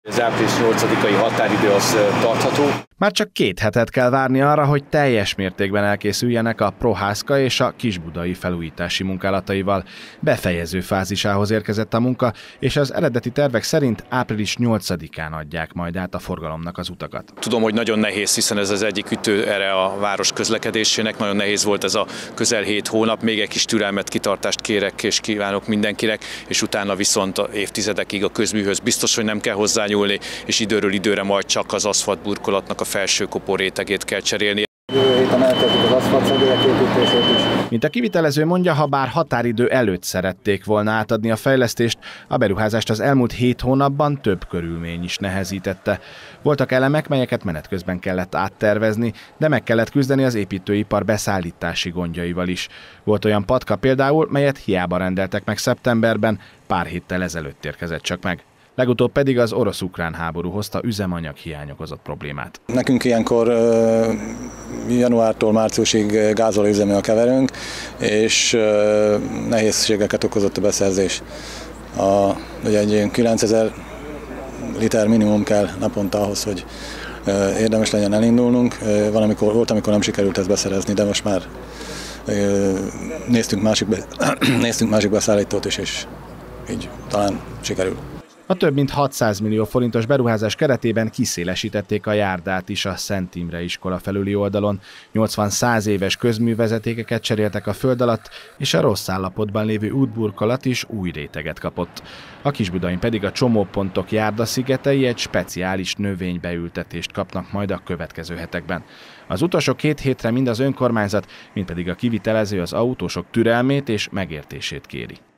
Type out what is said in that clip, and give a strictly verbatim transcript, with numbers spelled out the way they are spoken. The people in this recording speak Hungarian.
Az április nyolcadikai határidő az tartható. Már csak két hetet kell várni arra, hogy teljes mértékben elkészüljenek a Prohászka és a kisbudai felújítási munkálataival. Befejező fázisához érkezett a munka, és az eredeti tervek szerint április nyolcadikán adják majd át a forgalomnak az utakat. Tudom, hogy nagyon nehéz, hiszen ez az egyik ütőere a város közlekedésének. Nagyon nehéz volt ez a közel hét hónap. Még egy kis türelmet, kitartást kérek és kívánok mindenkinek, és utána viszont évtizedekig a közműhöz biztos, hogy nem kell hozzányúlni, és időről időre majd csak az aszfaltburkolatnak a felső kopó rétegét kell cserélni. Jövő héten elkezdjük az aszfaltszegélyek építését is. Mint a kivitelező mondja, ha bár határidő előtt szerették volna átadni a fejlesztést, a beruházást az elmúlt hét hónapban több körülmény is nehezítette. Voltak elemek, melyeket menet közben kellett áttervezni, de meg kellett küzdeni az építőipar beszállítási gondjaival is. Volt olyan patka például, melyet hiába rendeltek meg szeptemberben, pár héttel ezelőtt érkezett csak meg. Legutóbb pedig az orosz-ukrán háború hozta üzemanyag hiány okozott problémát. Nekünk ilyenkor januártól márciusig gázolajüzeművel keverünk, és nehézségeket okozott a beszerzés. A, ugye egy kilencezer liter minimum kell naponta ahhoz, hogy érdemes legyen elindulnunk. Valamikor, volt, amikor nem sikerült ezt beszerezni, de most már néztünk másik, be, néztünk másik beszállítót is, és így talán sikerül. A több mint hatszáz millió forintos beruházás keretében kiszélesítették a járdát is a Szent Imre iskola felüli oldalon. nyolcvan-száz éves közművezetékeket cseréltek a föld alatt, és a rossz állapotban lévő útburkolat is új réteget kapott. A Kisbudain pedig a csomópontok járdaszigetei egy speciális növénybeültetést kapnak majd a következő hetekben. Az utolsó két hétre mind az önkormányzat, mind pedig a kivitelező az autósok türelmét és megértését kéri.